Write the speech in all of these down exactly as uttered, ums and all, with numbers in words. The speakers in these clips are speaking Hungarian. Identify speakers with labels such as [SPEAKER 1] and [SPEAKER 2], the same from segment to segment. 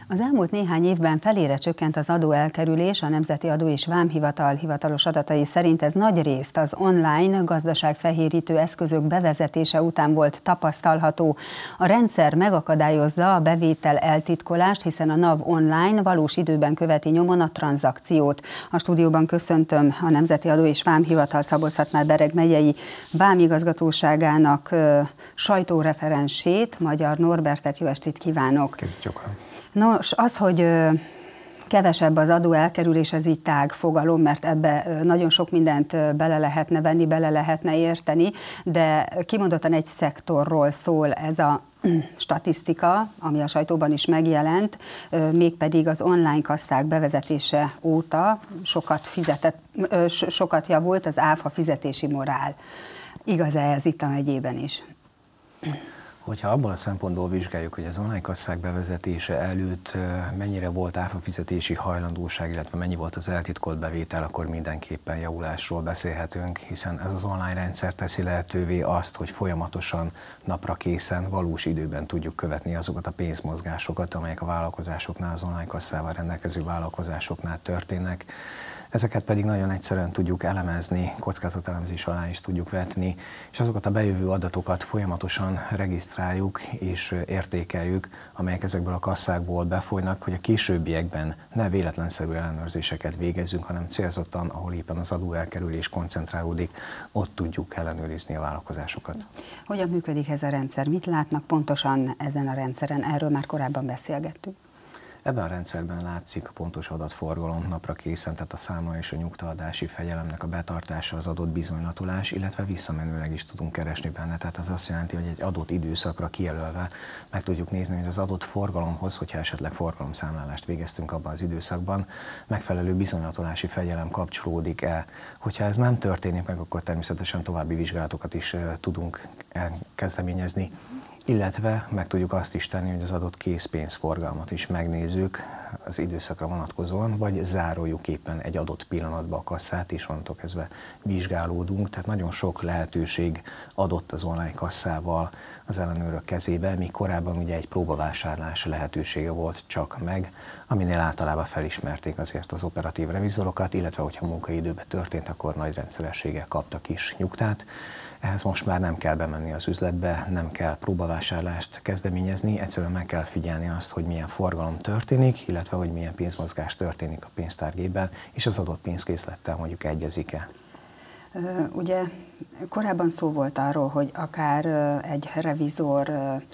[SPEAKER 1] Az elmúlt néhány évben felére csökkent az adóelkerülés, a Nemzeti Adó és Vámhivatal hivatalos adatai szerint ez nagyrészt az online gazdaságfehérítő eszközök bevezetése után volt tapasztalható. A rendszer megakadályozza a bevétel eltitkolást, hiszen a NAV online valós időben követi nyomon a tranzakciót. A stúdióban köszöntöm a Nemzeti Adó és Vámhivatal Szabolcs-Szatmár-Bereg megyei vámigazgatóságának sajtóreferensét, Magyar Norbertet. Jó estét kívánok!
[SPEAKER 2] Köszönjük.
[SPEAKER 1] Nos, az, hogy kevesebb az adóelkerülés, ez így tág fogalom, mert ebbe nagyon sok mindent bele lehetne venni, bele lehetne érteni, de kimondottan egy szektorról szól ez a statisztika, ami a sajtóban is megjelent, mégpedig az online kasszák bevezetése óta sokat, fizetett, sokat javult az áfa fizetési morál. Igaz-e ez itt a megyében is?
[SPEAKER 2] Hogyha abban a szempontból vizsgáljuk, hogy az online kasszák bevezetése előtt mennyire volt áfa fizetési hajlandóság, illetve mennyi volt az eltitkolt bevétel, akkor mindenképpen javulásról beszélhetünk, hiszen ez az online rendszer teszi lehetővé azt, hogy folyamatosan, napra készen, valós időben tudjuk követni azokat a pénzmozgásokat, amelyek a vállalkozásoknál, az online kasszával rendelkező vállalkozásoknál történnek. Ezeket pedig nagyon egyszerűen tudjuk elemezni, kockázatelemzés alá is tudjuk vetni, és azokat a bejövő adatokat folyamatosan regisztráljuk és értékeljük, amelyek ezekből a kasszákból befolynak, hogy a későbbiekben ne véletlenszerű ellenőrzéseket végezzünk, hanem célzottan, ahol éppen az adóelkerülés koncentrálódik, ott tudjuk ellenőrizni a vállalkozásokat.
[SPEAKER 1] Hogyan működik ez a rendszer? Mit látnak pontosan ezen a rendszeren? Erről már korábban beszélgettünk.
[SPEAKER 2] Ebben a rendszerben látszik a pontos adatforgalom napra készen, tehát a számla és a nyugtaadási fegyelemnek a betartása, az adott bizonylatolás, illetve visszamenőleg is tudunk keresni benne. Tehát az azt jelenti, hogy egy adott időszakra kijelölve meg tudjuk nézni, hogy az adott forgalomhoz, hogyha esetleg forgalomszámlálást végeztünk abban az időszakban, megfelelő bizonylatolási fegyelem kapcsolódik-e. Hogyha ez nem történik meg, akkor természetesen további vizsgálatokat is tudunk kezdeményezni, illetve meg tudjuk azt is tenni, hogy az adott készpénzforgalmat is megnézzük az időszakra vonatkozóan, vagy zároljuk éppen egy adott pillanatban a kasszát, és onnantól kezdve vizsgálódunk. Tehát nagyon sok lehetőség adott az online kasszával az ellenőrök kezébe, míg korábban ugye egy próbavásárlás lehetősége volt csak meg, aminél általában felismerték azért az operatív revizorokat, illetve hogyha munkaidőben történt, akkor nagy rendszerességgel kaptak is nyugtát. Ehhez most már nem kell bemenni az üzletbe, nem kell próbavásárlást kezdeményezni, egyszerűen meg kell figyelni azt, hogy milyen forgalom történik, illetve hogy milyen pénzmozgás történik a pénztárgépben, és az adott pénzkészlettel mondjuk egyezik-e.
[SPEAKER 1] Ugye korábban szó volt arról, hogy akár egy revizor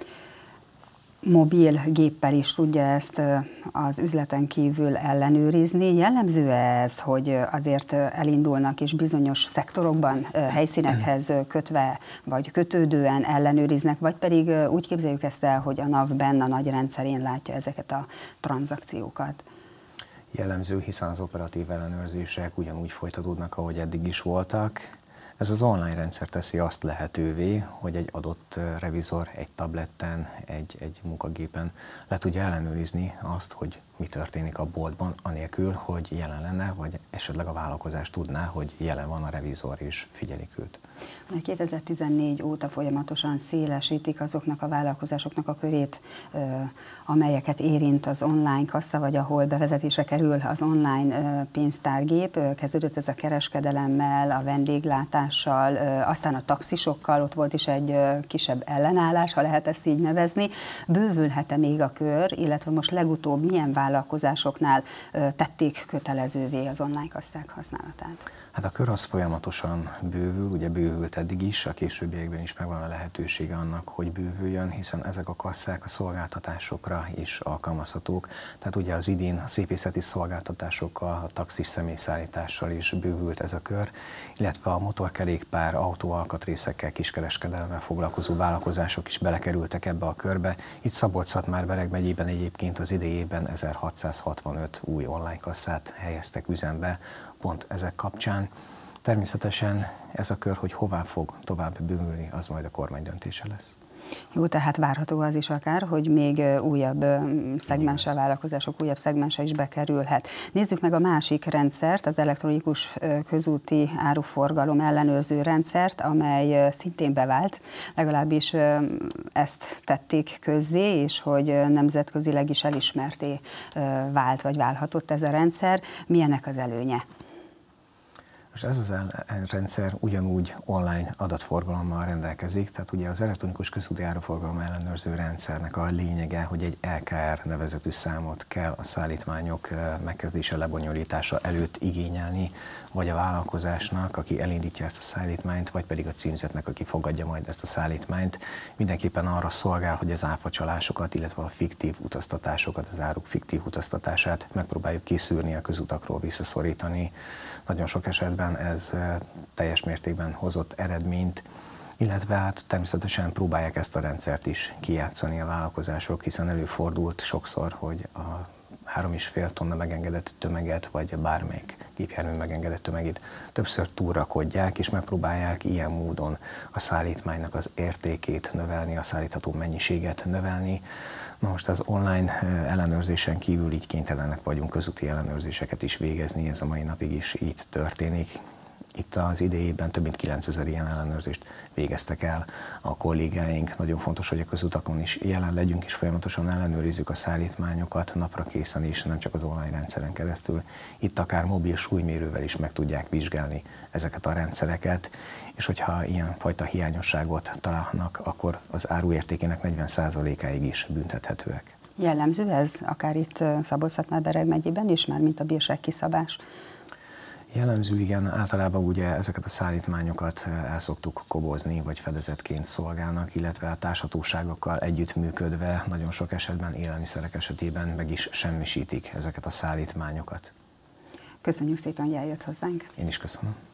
[SPEAKER 1] mobil géppel is tudja ezt az üzleten kívül ellenőrizni. Jellemző ez, hogy azért elindulnak és bizonyos szektorokban helyszínekhez kötve vagy kötődően ellenőriznek, vagy pedig úgy képzeljük ezt el, hogy a NAV-ben a nagy rendszerén látja ezeket a tranzakciókat?
[SPEAKER 2] Jellemző, hiszen az operatív ellenőrzések ugyanúgy folytatódnak, ahogy eddig is voltak. Ez az online rendszer teszi azt lehetővé, hogy egy adott revizor egy tabletten, egy, egy munkagépen le tudja ellenőrizni azt, hogy mi történik a boltban, anélkül, hogy jelen lenne, vagy esetleg a vállalkozás tudná, hogy jelen van a revizor és figyelik őt.
[SPEAKER 1] kétezer-tizennégy óta folyamatosan szélesítik azoknak a vállalkozásoknak a körét, amelyeket érint az online kassa, vagy ahol bevezetésre kerül az online pénztárgép. Kezdődött ez a kereskedelemmel, a vendéglátással, aztán a taxisokkal, ott volt is egy kisebb ellenállás, ha lehet ezt így nevezni. Bővülhet-e még a kör, illetve most legutóbb milyen vállalkozásoknál tették kötelezővé az online kasszák használatát?
[SPEAKER 2] Hát a kör az folyamatosan bővül, ugye bővült eddig is, a későbbiekben is megvan a lehetősége annak, hogy bővüljön, hiszen ezek a kasszák a szolgáltatásokra is alkalmazhatók. Tehát ugye az idén a szépészeti szolgáltatásokkal, a taxis személyszállítással is bővült ez a kör, illetve a motorkerékpár, autóalkatrészekkel, kiskereskedelemmel foglalkozó vállalkozások is belekerültek ebbe a körbe. Itt Szabolcs-Szatmár-Bereg megyében egyébként az idejében ezerhatszázhatvanöt új online kasszát helyeztek üzembe, pont ezek kapcsán. Természetesen ez a kör, hogy hová fog tovább bővülni, az majd a kormány döntése lesz.
[SPEAKER 1] Jó, tehát várható az is akár, hogy még újabb szegmense a vállalkozások, újabb szegmense is bekerülhet. Nézzük meg a másik rendszert, az elektronikus közúti áruforgalom ellenőrző rendszert, amely szintén bevált, legalábbis ezt tették közzé, és hogy nemzetközileg is elismerté vált, vagy válhatott ez a rendszer. Milyennek az előnye?
[SPEAKER 2] És ez az rendszer ugyanúgy online adatforgalommal rendelkezik, tehát ugye az elektronikus közúti áruforgalom ellenőrző rendszernek a lényege, hogy egy el ká er nevezetű számot kell a szállítmányok megkezdése, lebonyolítása előtt igényelni, vagy a vállalkozásnak, aki elindítja ezt a szállítmányt, vagy pedig a címzetnek, aki fogadja majd ezt a szállítmányt. Mindenképpen arra szolgál, hogy az áfacsalásokat, illetve a fiktív utaztatásokat, az áruk fiktív utaztatását megpróbáljuk kiszűrni, a közutakról visszaszorítani. Nagyon sok esetben ez teljes mértékben hozott eredményt, illetve hát természetesen próbálják ezt a rendszert is kijátszani a vállalkozások, hiszen előfordult sokszor, hogy a három és fél tonna megengedett tömeget, vagy bármelyik gépjármű megengedett tömegét többször túlrakodják, és megpróbálják ilyen módon a szállítmánynak az értékét növelni, a szállítható mennyiséget növelni. Na most az online ellenőrzésen kívül így kénytelenek vagyunk közúti ellenőrzéseket is végezni, ez a mai napig is így történik. Itt az idejében több mint kilencezer ilyen ellenőrzést végeztek el a kollégáink. Nagyon fontos, hogy a közutakon is jelen legyünk, és folyamatosan ellenőrizzük a szállítmányokat napra készen is, nem csak az online rendszeren keresztül. Itt akár mobil súlymérővel is meg tudják vizsgálni ezeket a rendszereket, és hogyha ilyen fajta hiányosságot találnak, akkor az áru értékének negyven százalékáig is büntethetőek.
[SPEAKER 1] Jellemző ez, akár itt Szabolcs-Szatmár-Bereg megyében is, már mint a bírság kiszabás?
[SPEAKER 2] Jellemző, igen, általában ugye ezeket a szállítmányokat el szoktuk kobozni, vagy fedezetként szolgálnak, illetve a társhatóságokkal együttműködve nagyon sok esetben élelmiszerek esetében meg is semmisítik ezeket a szállítmányokat.
[SPEAKER 1] Köszönjük szépen, hogy eljött hozzánk.
[SPEAKER 2] Én is köszönöm.